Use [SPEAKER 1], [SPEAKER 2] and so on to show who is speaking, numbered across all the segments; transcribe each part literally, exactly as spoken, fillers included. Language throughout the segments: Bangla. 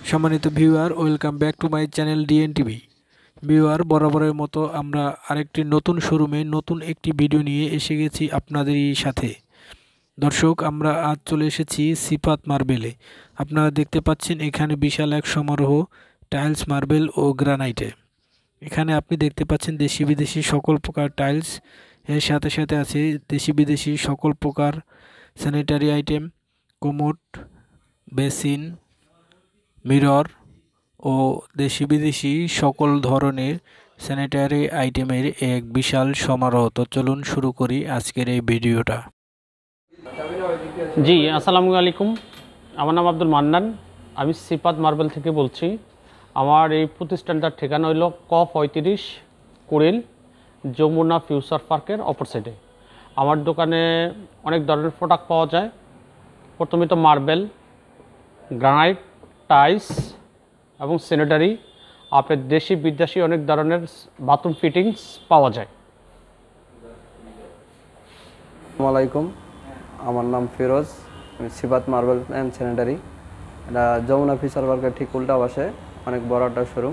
[SPEAKER 1] সম্মানিত viewer, welcome back to my channel DN TV. Viewer, বরাবরের মতো আমরা আরেকটি নতুন শোরুমে নতুন একটি ভিডিও নিয়ে এসে গেছি আপনাদেরই সাথে। দর্শক, আমরা আজ চলে এসেছি সিফাত মার্বেলে। আপনারা দেখতে পাচ্ছেন এখানে বিশাল এক সমারোহ টাইলস, মার্বেল ও গ্রানাইটে। এখানে আপনি দেখতে পাচ্ছেন দেশি বিদেশি সকল প্রকার টাইলস, এর সাথে সাথে আছে দেশি বিদেশি সকল প্রকার sanitary item, commode, basin, mirror ও দেশি বিদেশি সকল ধরনের স্যানিটারি আইটেমের এক বিশাল সমারোহ। তো চলুন শুরু করি আজকের এই ভিডিওটা।
[SPEAKER 2] জি, আসসালামু আলাইকুম। আমার নাম আব্দুল মান্নান, আমি সিফাত মার্বেল থেকে বলছি। আমার এই প্রতিষ্ঠানটার ঠিকানা হইল ক পঁয়ত্রিশ কুড়িল, যমুনা ফিউচার পার্কের অপর সাইডে। আমার দোকানে অনেক ধরনের প্রোডাক্ট পাওয়া যায়। প্রথমে তো মার্বেল, গ্রানাইট, টাইলস এবং স্যানিটারি, আপনার দেশি বিদেশি অনেক ধরনের বাথরুম ফিটিংস পাওয়া যায়।
[SPEAKER 3] আসসালামু আলাইকুম, আমার নাম ফিরোজ, আমি সিফাত মার্বেল অ্যান্ড স্যানিটারি। এটা যমুনা ফিউচার পার্কের ঠিক উল্টা পাশে অনেক বড় একটা শোরুম।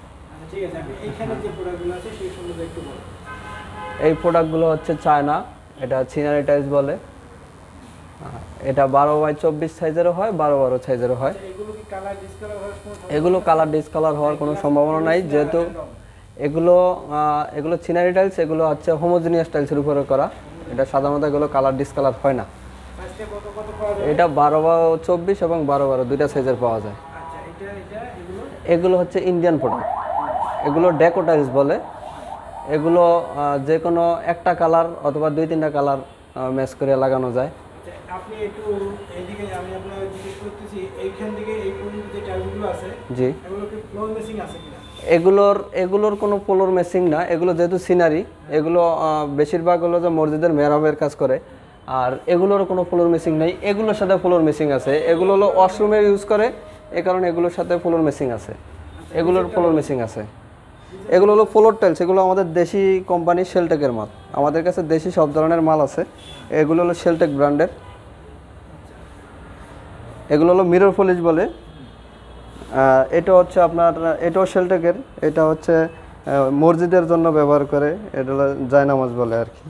[SPEAKER 3] এই প্রোডাক্টগুলো হচ্ছে চায়না, এটা সিনারি টাইলস বলে। এটা বারো বাই চব্বিশ সাইজেরও হয়, বারো বারো সাইজেরও হয়। এগুলো কালার ডিসকালার হওয়ার কোনো সম্ভাবনা নাই, যেহেতু এগুলো এগুলো সিনারি টাইলস, এগুলো হচ্ছে হোমোজিনিয়াস টাইলসের উপরে করা। এটা সাধারণত এগুলো কালার ডিসকালার হয় না। এটা বারো বারো চব্বিশ এবং বারো বারো দুইটা সাইজের পাওয়া যায়। এগুলো হচ্ছে ইন্ডিয়ান প্রোডাক্ট, এগুলো ডেকো টাইলস বলে। এগুলো যে কোনো একটা কালার অথবা দুই তিনটা কালার ম্যাচ করে লাগানো যায়।
[SPEAKER 1] আপনি একটু এইদিকে, আমি আপনাকে জিজ্ঞেস করতেছি, এইখান থেকে এই পর্যন্ত যে টাইলসগুলো আছে,
[SPEAKER 3] জি,
[SPEAKER 1] এগুলো কি ফ্লোর মেশিং আছে কিনা?
[SPEAKER 3] এগুলোর এগুলোর কোনো ফ্লোর মেশিং না। এগুলো যেহেতু সিনারি, এগুলো বেশিরভাগ হলো যে মসজিদের মেহরাবের কাজ করে। আর এগুলোর কোনো ফ্লোর মেশিং নেই। এগুলোর সাথে ফ্লোর মেশিং আছে। এগুলো হলো ওয়াশরুমে ইউজ করে, এ কারণে এগুলোর সাথে ফ্লোর মেশিং আছে। এগুলোর ফ্লোর মেশিং আছে। এগুলো হলো ফ্লোর টাইলস। এগুলো আমাদের দেশি কোম্পানি শেলটেকের মাল। আমাদের কাছে দেশি সব ধরনের মাল আছে। এগুলো হলো শেলটেক ব্র্যান্ডের। এগুলো হলো মিরর পলিশ বলে। এটা হচ্ছে আপনার, এটাও শেলটেকের। এটা হচ্ছে মসজিদের জন্য ব্যবহার করে। এটা হলো জায়নামাজ বলে আর কি।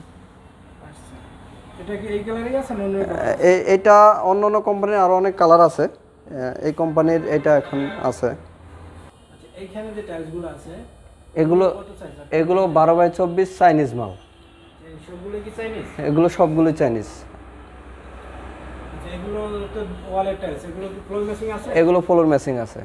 [SPEAKER 3] এটা অন্য অন্য কোম্পানির আরও অনেক কালার আছে। এই কোম্পানির এটা এখন আছে। এগুলো এগুলো বারো বাই চব্বিশ চাইনিজ মাল। এগুলো সবগুলো চাইনিজ। এগুলো ফ্লোর মেশিং আছে।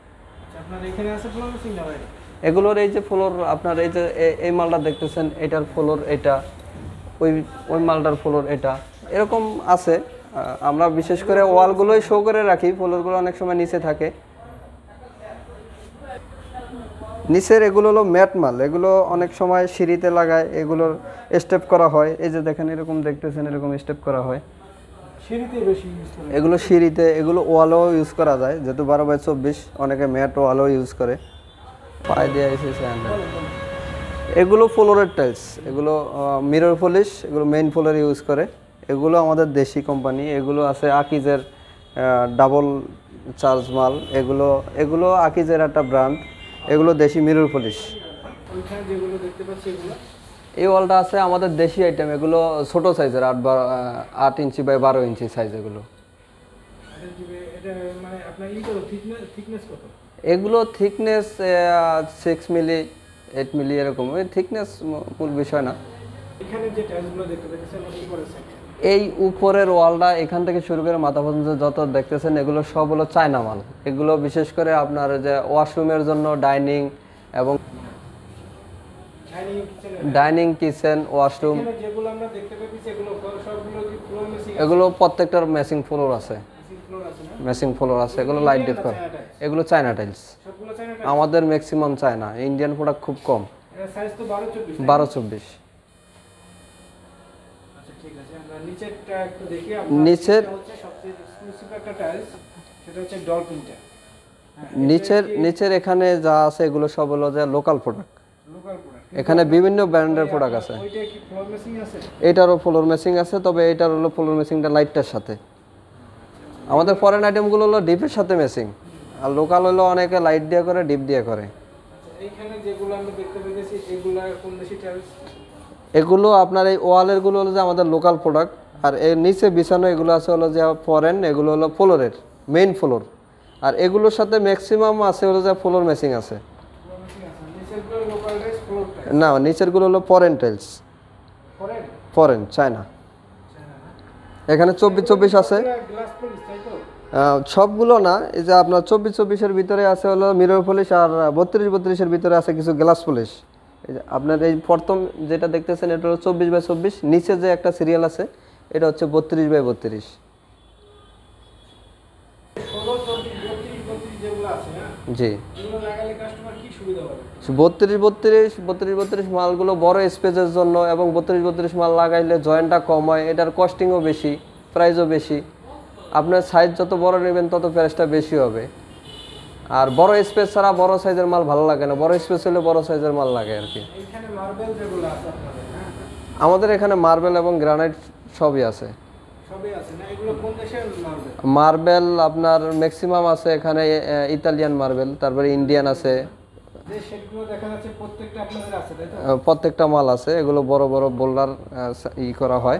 [SPEAKER 3] এগুলোর এই যে ফ্লোর, আপনার এই যে এই মালটা দেখতেছেন, এটার ফ্লোর এটা, ওই ওই মালটার ফ্লোর এটা, এরকম আছে। আমরা বিশেষ করে ওয়ালগুলোই শো করে রাখি, ফ্লোরগুলো অনেক সময় নিচে থাকে। নিচের এগুলো হলো ম্যাট মাল। এগুলো অনেক সময় সিঁড়িতে লাগায়, এগুলোর স্টেপ করা হয়। এই যে দেখেন, এরকম দেখতেছেন, এরকম স্টেপ করা হয়। এগুলো সিঁড়িতে, এগুলো ওয়ালও ইউজ করা যায়, যেহেতু বারো বাই চব্বিশ, অনেকে ম্যাট ওয়ালও ইউজ করে। পায়ে দিয়ে এসেছে। এগুলো ফ্লোরের টাইলস, এগুলো মিরর পলিশ, এগুলো মেইন ফ্লোরে ইউজ করে। এগুলো আমাদের দেশি কোম্পানি। এগুলো আছে আকিজের ডাবল চার্জ মাল। এগুলো এগুলো আকিজের একটা ব্র্যান্ড। এগুলো দেশি মিরর পলিশ। এই ওয়ালটা আছে আমাদের দেশি আইটেম। এগুলো ছোট সাইজের, আট বারো আট ইঞ্চি বাই বারো ইঞ্চি সাইজ। এগুলো এগুলো thickness six milli eight milli এরকম। ওই থিকনেস মূল বিষয় না। এই উপরের ওয়ালটা এখান থেকে শুরু করে মাথা পর্যন্ত যত দেখতেছেন, এগুলো সব হলো চায়না মাল। এগুলো বিশেষ করে আপনার যে ওয়াশরুমের জন্য, ডাইনিং এবং ডাইনিং, কিচেন, ওয়াশরুম, এগুলো প্রত্যেকটার মেশিং ফ্লোর আছে। মেশিং ফ্লোর আছে। এগুলো লাইট ডিপ করে। এগুলো চায়না টাইলস। আমাদের ম্যাক্সিমাম চায়না, ইন্ডিয়ান প্রোডাক্ট খুব কম। বারো চব্বিশ। নিচের নিচের নিচের এখানে যা আছে, এগুলো সব হলো যে লোকাল প্রোডাক্ট। এখানে বিভিন্ন ব্র্যান্ডের প্রোডাক্ট আছে। এটারও ফ্লোর মেশিং আছে, তবে এটার হলো ফ্লোর মেশিংটা লাইটটার সাথে। আমাদের ফরেন আইটেমগুলো হলো ডিপের সাথে মেশিং, আর লোকাল হলো অনেকে লাইট দিয়ে করে, ডিপ দিয়ে করে।
[SPEAKER 1] এইখানে যেগুলো আমরা দেখতে পেয়েছি এগুলো কোন দেশি টাইলস?
[SPEAKER 3] এগুলো আপনার এই ওয়ালের গুলো হলো যে আমাদের লোকাল প্রোডাক্ট, আর এর নিচে বিছানো এগুলো আছে হলো যে ফরেন, এগুলো হলো ফ্লোরের মেইন ফ্লোর। আর এগুলোর সাথে ম্যাক্সিমাম আছে হলো যে ফ্লোর ম্যাচিং আছে। না, নিচেরগুলো হলো ফরেন টাইলস, ফরেন চায়না। এখানে চব্বিশ চব্বিশ আছে, সবগুলো না। এই যে আপনার চব্বিশ চব্বিশের ভিতরে আছে হলো মিরর পলিশ, আর বত্রিশ বত্রিশের ভিতরে আছে কিছু গ্লাস পলিশ। এই যে আপনার এই প্রথম যেটা দেখতেছেন এটা হলো চব্বিশ বাই চব্বিশ, নিচে যে একটা সিরিয়াল আছে এটা হচ্ছে বত্রিশ বাই বত্রিশ। জি, বত্রিশ বত্রিশ বত্রিশ বত্রিশ মালগুলো বড় স্পেসের জন্য, এবং বত্রিশ বত্রিশ মাল লাগাইলে জয়েন্টটা কম হয়, এটার কস্টিংও বেশি, প্রাইসও বেশি। আপনার সাইজ যত বড় নেবেন তত প্রাইসটা বেশি হবে। আর বড় স্পেস ছাড়া বড় সাইজের মাল ভালো লাগে না, বড় স্পেস হলে বড় সাইজের মাল লাগে আর কি। আমাদের এখানে মার্বেল এবং গ্রানাইট সবই আছে। মার্বেল আপনার ম্যাক্সিমাম আছে এখানে ইতালিয়ান মার্বেল, তারপরে ইন্ডিয়ান আছে, প্রত্যেকটা মাল আছে। এগুলো বড় বড় বোল্ডার ই করা হয়।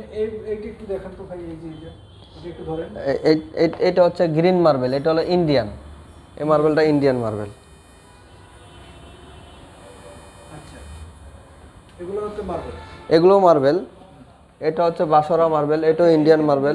[SPEAKER 3] এটা হচ্ছে গ্রিন মার্বেল, এটা হলো ইন্ডিয়ান। এই মার্বেলটা ইন্ডিয়ান মার্বেল। এগুলো মার্বেল, এটা হচ্ছে বাসরা মার্বেল, এটাও ইন্ডিয়ান মার্বেল।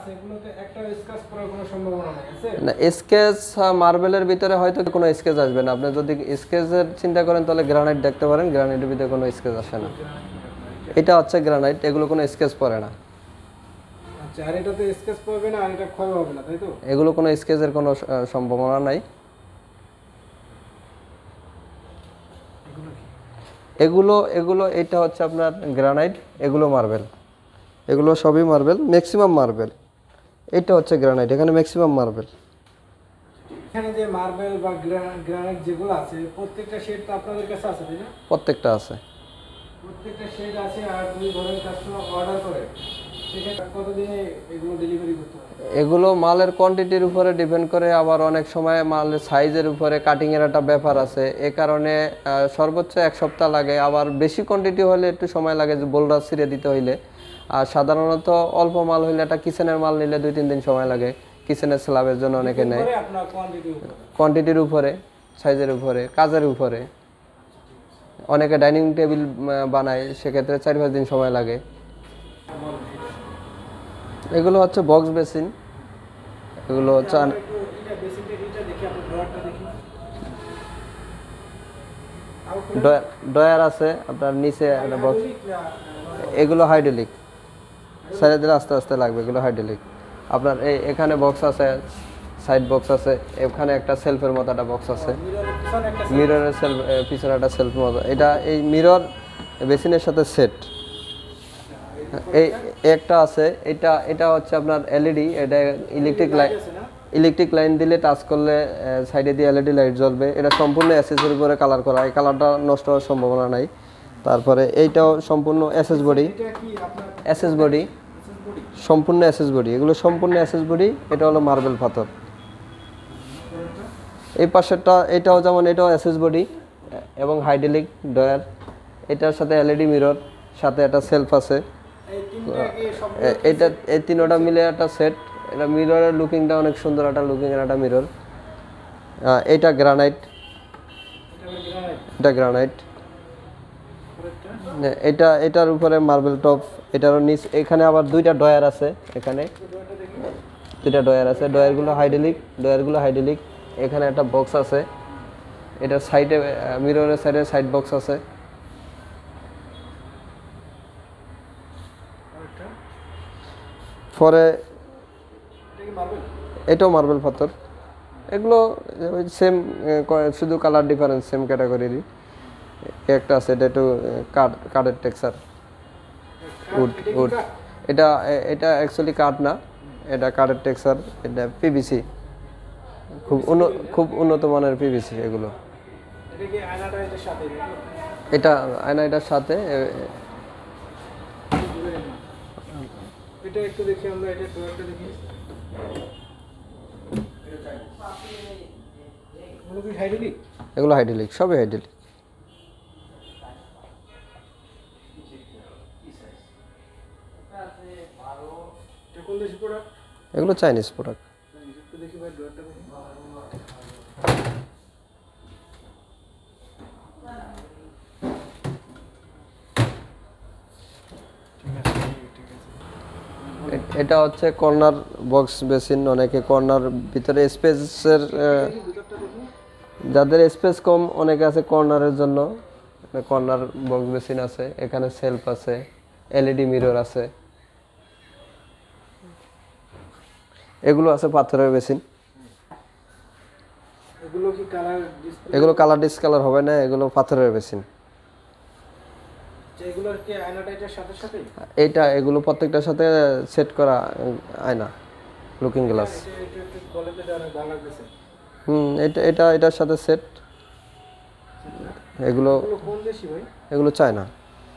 [SPEAKER 3] না, স্কেচ মার্বেলের ভিতরে হয়তো কোনো স্কেচ আসবে না। আপনি যদি স্কেচের চিন্তা করেন তাহলে গ্রানাইট দেখতে পারেন, গ্রানাইটের ভিতরে কোনো স্কেচ আসে না। এটা হচ্ছে গ্রানাইট, এগুলো কোনো স্কেচ পড়ে না।
[SPEAKER 1] আর এটাতে স্কেচ পড়বে না, আর এটা ক্ষয় হবে না, তাই তো?
[SPEAKER 3] এগুলো কোনো স্কেচের কোনো সম্ভাবনা নাই। এগুলো এগুলো এটা হচ্ছে আপনার গ্রানাইট, এগুলো মার্বেল, এগুলো সবই মার্বেল, ম্যাক্সিমাম মার্বেল। এটা হচ্ছে গ্রানাইট, এখানে ম্যাক্সিমাম মার্বেল।
[SPEAKER 1] এখানে যে মার্বেল বা গ্রানাইট যেগুলো আছে প্রত্যেকটা শেড তো আপনাদের কাছে আছে, তাই না?
[SPEAKER 3] প্রত্যেকটা আছে,
[SPEAKER 1] প্রত্যেকটা শেড আছে। আর যদি ধরেন কাস্টমার অর্ডার করে সেক্ষেত্রে কতদিনে এগুলো ডেলিভারি করতে হবে?
[SPEAKER 3] এগুলো মালের কোয়ান্টিটির উপরে ডিপেন্ড করে, আবার অনেক সময় মালের সাইজের উপরে, কাটিংয়ের একটা ব্যাপার আছে। এ কারণে সর্বোচ্চ এক সপ্তাহ লাগে, আবার বেশি কোয়ান্টিটি হলে একটু সময় লাগে, যে বোল্ডার ছিঁড়ে দিতে হইলে। আর সাধারণত অল্প মাল হইলে, একটা কিচেনের মাল নিলে দুই তিন দিন সময় লাগে। কিচেনের স্ল্যাবের জন্য অনেকে নেয়। কোয়ান্টিটির উপরে, সাইজের উপরে, কাজের উপরে। অনেকে ডাইনিং টেবিল বানায়, সেক্ষেত্রে চার পাঁচ দিন সময় লাগে। এগুলো হচ্ছে বক্স বেসিন, এগুলো হচ্ছে ডয়ার আছে আপনার নিচে একটা বক্স। এগুলো হাইড্রোলিক, সাইডে দিলে আস্তে আস্তে লাগবে, এগুলো হাইড্রোলিক। আপনার এই এখানে বক্স আছে, সাইড বক্স আছে, এখানে একটা সেলফের মতো একটা বক্স আছে, মিররের সেলফ, পিছনে একটা সেলফ মতো। এটা এই মিরর বেসিনের সাথে সেট। এই একটা আছে, এটা এটা হচ্ছে আপনার এলইডি, এটা ইলেকট্রিক লাইট, ইলেকট্রিক লাইন দিলে টাচ করলে সাইডে দিয়ে এলইডি লাইট জ্বলবে। এটা সম্পূর্ণ এসএসের উপরে কালার করা, এই কালারটা নষ্ট হওয়ার সম্ভাবনা নাই। তারপরে এইটাও সম্পূর্ণ এসএস বডি, এসএস বডি, সম্পূর্ণ এসএস বডি। এগুলো সম্পূর্ণ এসএস বডি। এটা হলো মার্বেল পাথর। এই পাশেরটা এটাও যেমন, এটাও এসএস বডি এবং হাইড্রোলিক ডয়ার। এটার সাথে এলইডি মিরর, সাথে একটা সেলফ আছে। এটা এই তিনটা মিলে একটা সেট। এটা মিররের লুকিংটা অনেক সুন্দর, একটা লুকিং এর একটা মিরর। এটা গ্রানাইট, এটা গ্রানাইট। এটা এটার উপরে মার্বেল টপ, এটারও নিচ। এখানে আবার দুইটা ডয়ার আছে, এখানে দুইটা ডয়ার আছে। ডয়ারগুলো হাইড্রোলিক, ডয়ারগুলো হাইড্রোলিক। এখানে একটা বক্স আছে, এটার সাইডে, মিররের সাইডে সাইড বক্স আছে। পরে এটাও মার্বেল পাথর। এগুলো সেম, শুধু কালার ডিফারেন্স, সেম ক্যাটাগরিরই। একটা আছে, এটা একটু কাঠ, কাঠের টেক্সচার, উড উড। এটা এটা অ্যাকচুয়ালি কাঠ না, এটা কাঠের টেক্সচার। এটা পিভিসি, খুব খুব উন্নত মানের পিভিসি এগুলো। এটা আয়না, এটার সাথে।
[SPEAKER 1] এটা একটু দেখি আমরা, এটা একটু দেখি। এগুলো কি হাইড্রোলিক?
[SPEAKER 3] এগুলো হাইড্রোলিক, সবই হাইড্রোলিক।
[SPEAKER 1] এটা কোন দেশি প্রোডাক্ট?
[SPEAKER 3] এগুলো চাইনিজ প্রোডাক্ট।
[SPEAKER 1] একটু দেখি ভাই ডোরটা দেখি।
[SPEAKER 3] এ- এটা হচ্ছে কর্নার বক্স বেসিন। অনেকে কর্নার ভিতরে স্পেসের, যাদের স্পেস কম অনেকে আছে কর্নারের জন্য কর্নার বক্স বেসিন আছে। এখানে সেলফ আছে, এলইডি মিরর আছে। এগুলো আছে পাথরের বেসিন।
[SPEAKER 1] এগুলো কি কালার ডিসপ্লে?
[SPEAKER 3] এগুলো কালার ডিসকালার হবে না, এগুলো পাথরের বেসিন।
[SPEAKER 1] এগুলোর কি আয়নাটা এটার সাথে সাথে?
[SPEAKER 3] এইটা এগুলো প্রত্যেকটার সাথে সেট করা আয়না, লুকিং গ্লাস।
[SPEAKER 1] এটা এটা একটু বলে দিতে অনেক ভালো লাগতেছে।
[SPEAKER 3] হুম, এটা এটা এটার সাথে সেট। এগুলো
[SPEAKER 1] এগুলো কোন দেশি ভাই?
[SPEAKER 3] এগুলো চায় না।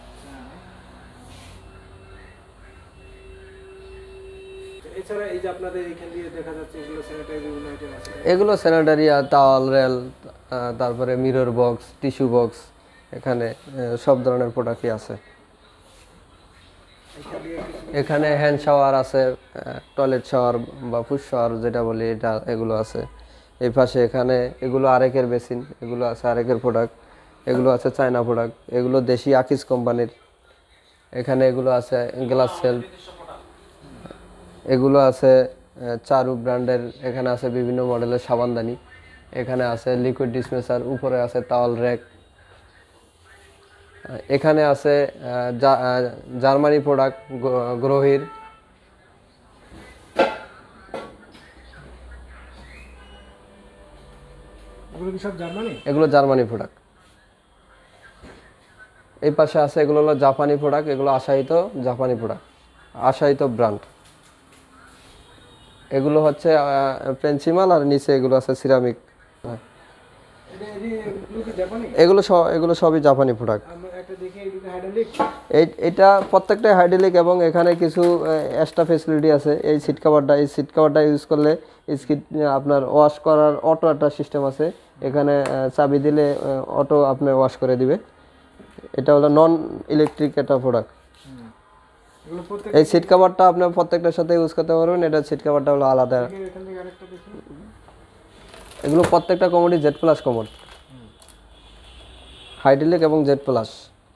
[SPEAKER 1] এছাড়া এই যে আপনাদের এখান দিয়ে দেখা যাচ্ছে এগুলো স্যানিটারি বিভিন্ন আইটেম আছে।
[SPEAKER 3] এগুলো স্যানিটারি, টাওয়াল, রেল, তারপরে মিরর বক্স, টিস্যু বক্স, এখানে আহ, সব ধরনের প্রোডাক্টই আছে।
[SPEAKER 1] এখান দিয়ে কিছু
[SPEAKER 3] এখানে হ্যান্ড শাওয়ার আছে, টয়লেট শাওয়ার বা ফুট শাওয়ার যেটা বলি, এটা এগুলো আছে। এই পাশে এখানে এগুলো আরেকের বেসিন, এগুলো আছে আরেকের প্রোডাক্ট। এগুলো আছে চায়না প্রোডাক্ট, এগুলো দেশি আকিজ কোম্পানির। এখানে এগুলো আছে গ্লাস সেলফ, এগুলো আছে আহ, চারু ব্র্যান্ডের। এখানে আছে বিভিন্ন মডেলের সাবানদানি। এখানে আছে লিকুইড ডিসপেন্সার, উপরে আছে টাওয়াল র্যাক। এখানে আছে আহ, জা- আহ, জার্মানি প্রোডাক্ট, গ্রোহির।
[SPEAKER 1] এগুলো কি সব জার্মানি?
[SPEAKER 3] এগুলো জার্মানি প্রোডাক্ট। এই পাশে আছে এগুলো হলো জাপানি প্রোডাক্ট, এগুলো আশায়িত জাপানি প্রোডাক্ট, আশায়িত ব্র্যান্ড। এগুলো হচ্ছে পেন্সিমাল, আর নিচে এগুলো আছে সিরামিক।
[SPEAKER 1] এটা এগুলো কি জাপানি?
[SPEAKER 3] এগুলো সব এগুলো সবই জাপানি প্রোডাক্ট।
[SPEAKER 1] আমরা একটা দেখি এগুলো হাইড্রোলিক।
[SPEAKER 3] এই এটা প্রত্যেকটাই হাইড্রোলিক, এবং এখানে কিছু এক্সট্রা ফেসিলিটি আছে। এই সিট কভারটা এই সিট কভারটা ইউজ করলে স্কিট আপনার ওয়াশ করার অটো একটা সিস্টেম আছে। এখানে আহ, চাবি দিলে অটো আপনার ওয়াশ করে দিবে। এটা হলো নন ইলেকট্রিক একটা প্রোডাক্ট।
[SPEAKER 1] এগুলো প্রত্যেক
[SPEAKER 3] এই সিট কভারটা আপনি প্রত্যেকটার সাথে ইউজ করতে পারবেন। এটা সিট কভারটা হলো আলাদা।
[SPEAKER 1] এখান থেকে আরেকটা দেখি।
[SPEAKER 3] এগুলো প্রত্যেকটা কোমোডি জেড প্লাস কোমোড, হাইড্রোলিক এবং জেড প্লাস।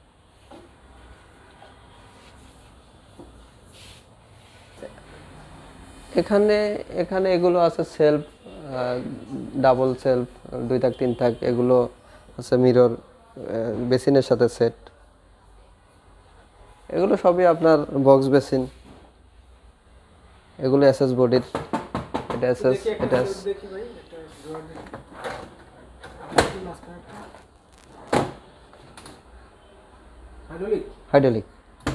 [SPEAKER 3] এখানে এখানে এগুলো আছে সেলফ, ডাবল সেলফ, দুই থাক তিন থাক। এগুলো আছে মিরর, বেসিনের সাথে সেট। এগুলো সবই আপনার বক্স বেসিন। এগুলো এসএস বডির, এটা এসএস,
[SPEAKER 1] দেখি একটা
[SPEAKER 3] এটা
[SPEAKER 1] সেট দেখি ভাই, একটা ড্রয়ার দেখি। দেখি মাঝখানে একটা। হাইড্রোলিক।
[SPEAKER 3] হাইড্রোলিক।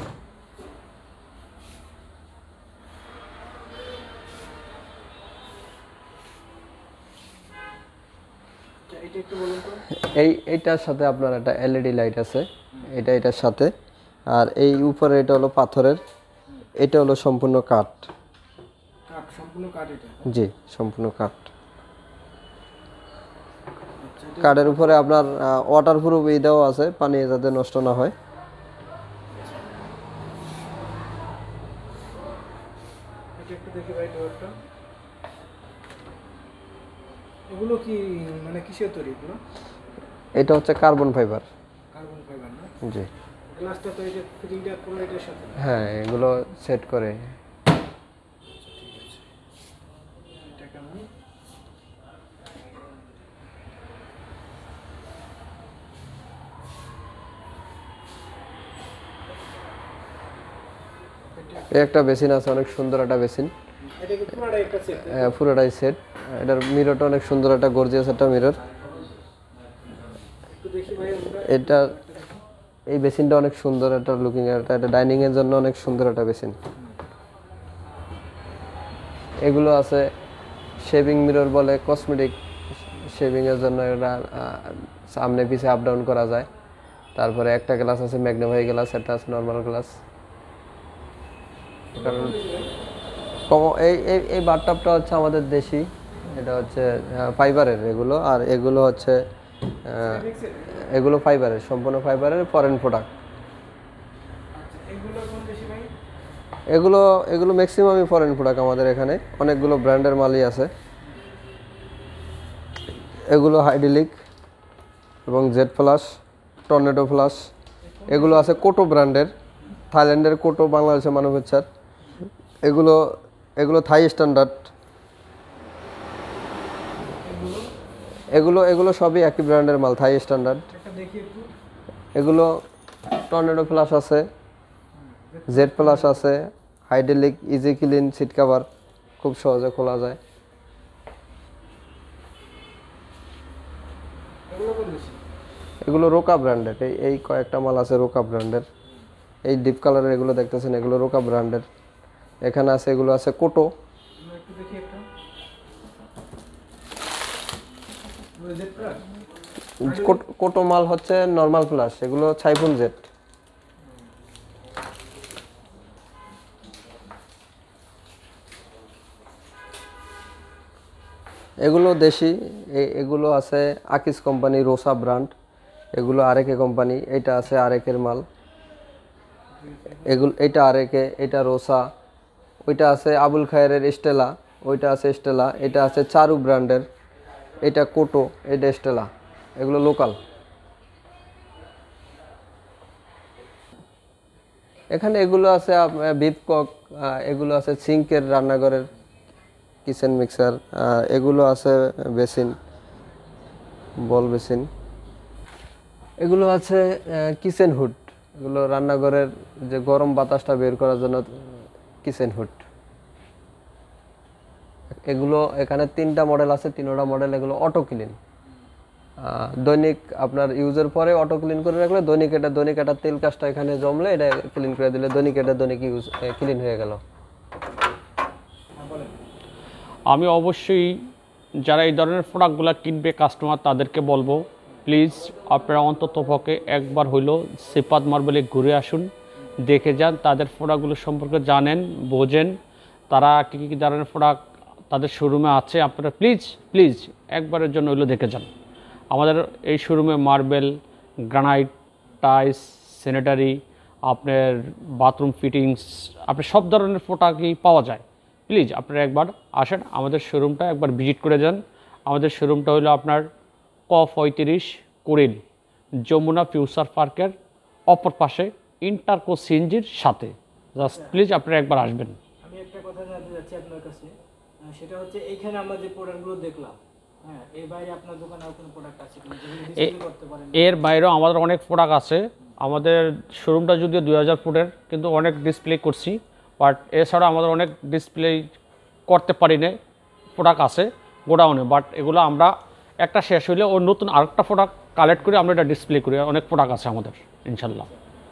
[SPEAKER 1] আচ্ছা, এটা একটু বলুন তো।
[SPEAKER 3] এই এইটার সাথে আপনার একটা এলইডি লাইট আছে, এটা এটার সাথে। আর এই উপরে এটা হলো পাথরের, এটা হলো সম্পূর্ণ কাঠ।
[SPEAKER 1] কাঠ, সম্পূর্ণ কাঠ এটা।
[SPEAKER 3] জি, সম্পূর্ণ কাঠ।
[SPEAKER 1] আচ্ছা, এটা
[SPEAKER 3] কাঠের উপরে আপনার ওয়াটার প্রুফ এই দেওয়া আছে, পানি যাতে নষ্ট না হয়।
[SPEAKER 1] এটা একটু দেখি ভাই ড্রয়ারটা। এগুলো কি মানে কিসের তৈরি এগুলো?
[SPEAKER 3] এটা হচ্ছে কার্বন ফাইবার।
[SPEAKER 1] কার্বন ফাইবার না?
[SPEAKER 3] জি,
[SPEAKER 1] গ্লাসটা তো এই যে ফিটিংটা পুরো এটার সাথে।
[SPEAKER 3] হ্যাঁ, এগুলো সেট করে।
[SPEAKER 1] আচ্ছা, ঠিক আছে। এটা কেমন?
[SPEAKER 3] এই একটা বেসিন আছে, অনেক সুন্দর একটা বেসিন,
[SPEAKER 1] এটা কি পুরোটাই একটা সেট?
[SPEAKER 3] আহ, পুরোটাই সেট। এটার মিররটা অনেক সুন্দর, একটা গর্জিয়াস একটা মিরর।
[SPEAKER 1] একটু দেখি ভাই আমরা।
[SPEAKER 3] এটা এই বেসিনটা অনেক সুন্দর একটা লুকিং, একটা এটা ডাইনিং এর জন্য অনেক সুন্দর একটা বেসিন। এগুলো আছে শেভিং মিরর বলে, কসমেটিক শেভিং এর জন্য। এটা আহ, সামনে পিছে আপ ডাউন করা যায়। তারপরে একটা গ্লাস আছে ম্যাগনিফাই গ্লাস, একটা আছে নর্মাল গ্লাস। কারণ কম- এই এই এই বাথটাবটা হচ্ছে আমাদের দেশি, এটা হচ্ছে ফাইবারের এগুলো, আর এগুলো হচ্ছে আহ, এগুলো ফাইবারের, সম্পূর্ণ ফাইবারের ফরেন প্রোডাক্ট। এগুলো এগুলো ম্যাক্সিমামই ফরেন প্রোডাক্ট আমাদের এখানে, অনেকগুলো ব্র্যান্ডের মালই আছে। এগুলো হাইড্রোলিক এবং জেড প্লাস, টর্নেডো প্লাস, এগুলো আছে কোটো ব্র্যান্ডের, থাইল্যান্ডের কোটো বাংলাদেশে ম্যানুফ্যাকচার। এগুলো এগুলো থাই স্ট্যান্ডার্ড। এগুলো এগুলো সবই একই ব্র্যান্ডের মাল, থাই স্ট্যান্ডার্ড। এগুলো টর্নেডো প্লাস আছে, জেড প্লাস আছে, hydraulic, easy clean seat cover, খুব সহজে খোলা যায়। এগুলো রোকা ব্র্যান্ডের, এই এই কয়েকটা মাল আছে রোকা ব্র্যান্ডের। এই ডিপ কালারের এগুলো দেখতেছেন, এগুলো রোকা ব্র্যান্ডের। এখানে আছে এগুলো আছে কোটো। কোটো মাল হচ্ছে নর্মাল প্লাস, এগুলো সাইফুন জেড। এগুলো দেশি, এগুলো আছে আকিস কোম্পানি, রোসা ব্র্যান্ড। এগুলো আরেকে কোম্পানি, এটা আছে আরেকের মাল। এগুলো এটা আরেকে, এটা রোসা। ওইটা আছে আবুল খায়েরের স্টেলা, ওইটা আছে স্টেলা। এটা আছে চারু ব্র্যান্ডের, এটা কোটো, এটা স্টেলা। এগুলো লোকাল। এখানে এগুলো আছে বিফ কক, এগুলো আছে সিঙ্কের রান্নাঘরের কিচেন মিক্সার, এগুলো আছে বেসিন, বল বেসিন। এগুলো আছে কিচেন হুড, এগুলো রান্নাঘরের যে গরম বাতাসটা বের করার জন্য কিচেন হুড। এগুলো এখানে তিনটা মডেল আছে, তিনটা মডেল। এগুলো অটো ক্লিন, দৈনিক আপনার ইউজের পরে অটো ক্লিন করে রাখলে দৈনিক এটা দৈনিক এটা তেল কাজটা এখানে জমলে এটা ক্লিন করে দিলে দৈনিক এটা দৈনিক ইউজ ক্লিন হয়ে গেল।
[SPEAKER 2] আমি অবশ্যই যারা এই ধরনের প্রোডাক্টগুলো কিনবে কাস্টমার, তাদেরকে বলবো প্লিজ আপনারা অন্তত পক্ষে একবার হইলো সিপাত মার্বেলে ঘুরে আসুন, দেখে যান, তাদের প্রোডাক্টগুলো সম্পর্কে জানেন, বোঝেন, তারা কী কী ধরনের প্রোডাক্ট তাদের শোরুমে আছে। আপনারা প্লিজ প্লিজ একবারের জন্য হইলো দেখে যান। আমাদের এই শোরুমে মার্বেল, গ্রানাইট, টাইলস, স্যানিটারি, আপনার বাথরুম ফিটিংস, আপনার সব ধরনের প্রোডাক্টই পাওয়া যায়। প্লিজ আপনারা একবার আসেন, আমাদের শোরুমটা একবার ভিজিট করে যান। আমাদের শোরুমটা হলো আপনার ক পঁয়ত্রিশ কুড়িল, যমুনা ফিউচার পার্কের অপর পাশে, ইন্টারকো সিএনজির সাথে। জাস্ট প্লিজ আপনারা একবার আসবেন।
[SPEAKER 1] আমি একটা কথা জানতে চাচ্ছি আপনার কাছে, সেটা হচ্ছে এইখানে আমরা যে প্রোডাক্টগুলো দেখলাম, হ্যাঁ, এর বাইরে আপনার দোকানে আর কোনো প্রোডাক্ট আছে কিনা যেগুলো ডিসপ্লে করতে পারেন?
[SPEAKER 2] এর বাইরেও আমাদের অনেক প্রোডাক্ট আছে। আমাদের শোরুমটা যদিও দুই হাজার ফুটের, কিন্তু অনেক ডিসপ্লে করছি। বাট এছাড়া আমাদের অনেক ডিসপ্লে করতে পারি না, প্রোডাক্ট আছে গোডাউনে। বাট এগুলো আমরা একটা শেষ হইলে ও নতুন আরেকটা প্রোডাক্ট কালেক্ট করে আমরা এটা ডিসপ্লে করি। অনেক প্রোডাক্ট আছে আমাদের ইনশাল্লাহ।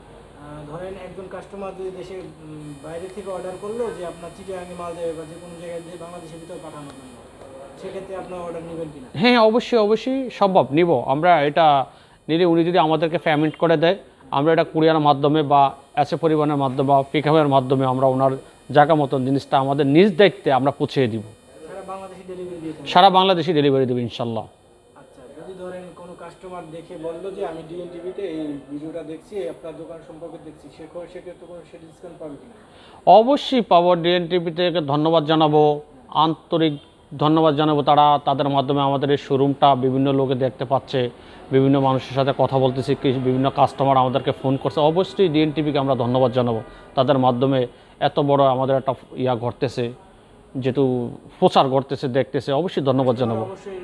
[SPEAKER 1] ধরেন একজন কাস্টমার যদি দেশের বাইরে থেকে অর্ডার করলো যে আপনার চিটাগাঙে মাল দেবে বা যে কোনো জায়গায় দিয়ে বাংলাদেশের ভিতরে পাঠানোর জন্য, সেক্ষেত্রে আপনার অর্ডার নেবেন কিনা?
[SPEAKER 2] হ্যাঁ, অবশ্যই অবশ্যই সম্ভব, নিব আমরা। এটা নিলে উনি যদি আমাদেরকে পেমেন্ট করে দেয়, আমরা এটা কুরিয়ারের মাধ্যমে বা এসে পরিবহনের মাধ্যমে বা পিকআপের মাধ্যমে আমরা ওনার জায়গা মতন জিনিসটা আমাদের নিজ দায়িত্বে আমরা পৌঁছে দিব।
[SPEAKER 1] সারা বাংলাদেশে ডেলিভারি দিয়ে দেবেন?
[SPEAKER 2] সারা বাংলাদেশে ডেলিভারি দেবো ইনশাল্লাহ।
[SPEAKER 1] আচ্ছা, যদি ধরেন কোনো কাস্টমার দেখে বললো যে আমি ডিএন টিভিতে এই ভিডিওটা দেখছি, আপনার দোকান সম্পর্কে দেখছি, সে সেক্ষেত্রে কোনো সে ডিসকাউন্ট পাবে কিনা?
[SPEAKER 2] অবশ্যই পাবো। ডিএন টিভি থেকে ধন্যবাদ জানাবো, আন্তরিক ধন্যবাদ জানাবো। তারা তাদের মাধ্যমে আমাদের এই শোরুমটা বিভিন্ন লোকে দেখতে পাচ্ছে, বিভিন্ন মানুষের সাথে কথা বলতেছি, বিভিন্ন কাস্টমার আমাদেরকে ফোন করছে। অবশ্যই ডিএন টিভিকে আমরা ধন্যবাদ জানাবো, তাদের মাধ্যমে এত বড় আমাদের একটা ইয়া ঘটতেছে, যেহেতু প্রচার ঘটতেছে, দেখতেছে। অবশ্যই ধন্যবাদ জানাবো।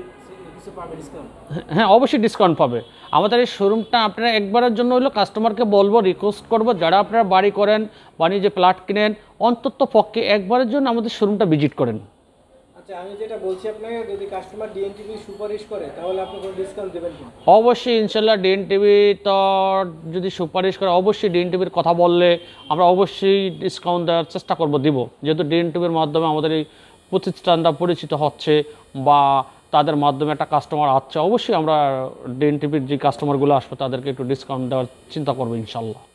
[SPEAKER 2] হ্যাঁ, অবশ্যই ডিসকাউন্ট পাবে। আমাদের এই শোরুমটা আপনারা একবারের জন্য হলো কাস্টমারকে বলবো, রিকোয়েস্ট করবো, যারা আপনারা বাড়ি করেন বা নিজে প্লট কিনেন, অন্তত পক্ষে একবারের জন্য আমাদের শোরুমটা ভিজিট করেন।
[SPEAKER 1] আচ্ছা, আমি যেটা বলছি আপনাকে, যদি কাস্টমার ডিএন টিভি সুপারিশ করে তাহলে আপনি কোনো ডিসকাউন্ট দেবেন কিনা?
[SPEAKER 2] অবশ্যই ইনশাল্লাহ। ডিএন টিভি তো যদি সুপারিশ করে, অবশ্যই ডিএন টিভির কথা বললে আমরা অবশ্যই ডিসকাউন্ট দেওয়ার চেষ্টা করব, দিব। যেহেতু ডিএন টিভির মাধ্যমে আমাদের এই প্রতিষ্ঠানটা পরিচিত হচ্ছে বা তাদের মাধ্যমে একটা কাস্টমার আসছে, অবশ্যই আমরা ডিএন টিভির যে কাস্টমারগুলো আসবে তাদেরকে একটু ডিসকাউন্ট দেওয়ার চিন্তা করবো ইনশাল্লাহ।